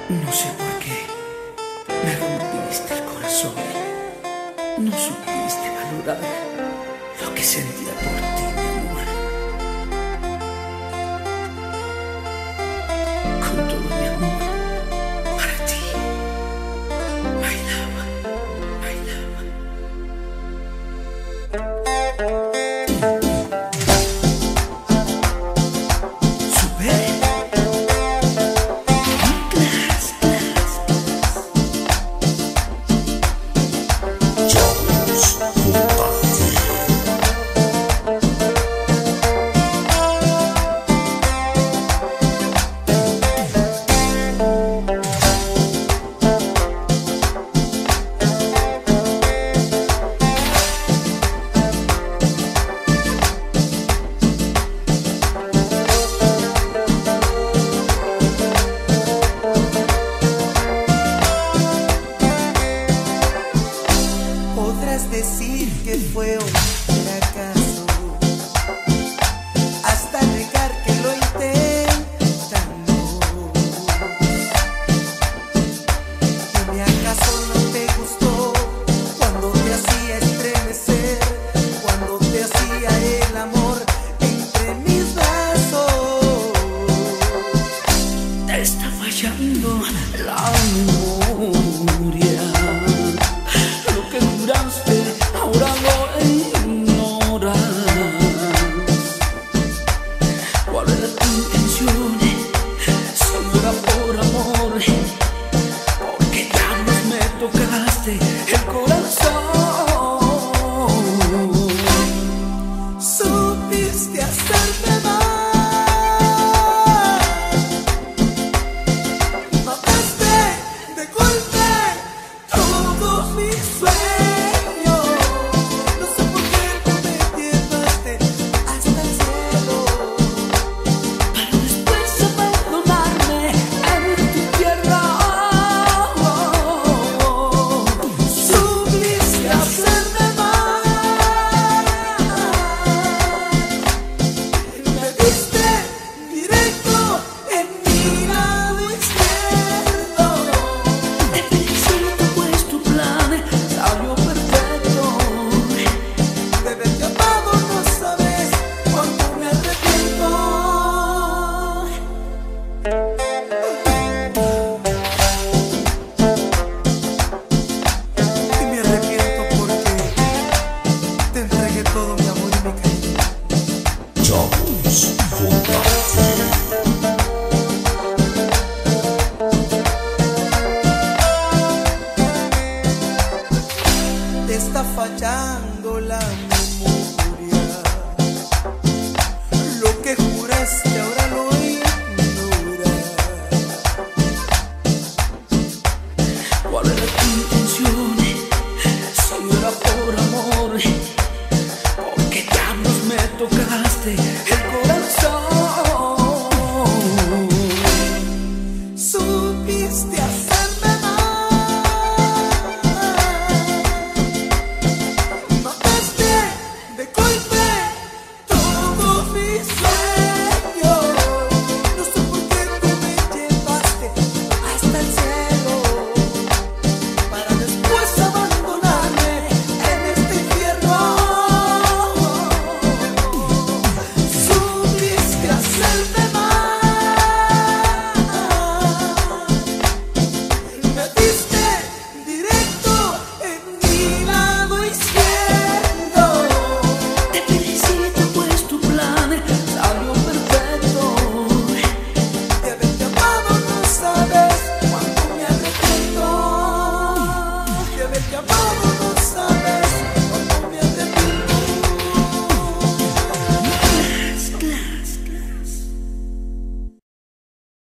No sé por qué me rompiste el corazón. No supiste valorar lo que sentía por ti, mi amor. Con todo mi amor para ti, bailaba, bailaba. Super. Podrás decir que fue un fracaso, hasta negar que lo intentamos. Dime, ¿acaso no te gustó cuando te hacía estremecer, cuando te hacía el amor entre mis brazos? Te está fallando la memoria. Lo que juraste ahora lo ignoras. ¿Cuál era tu intención?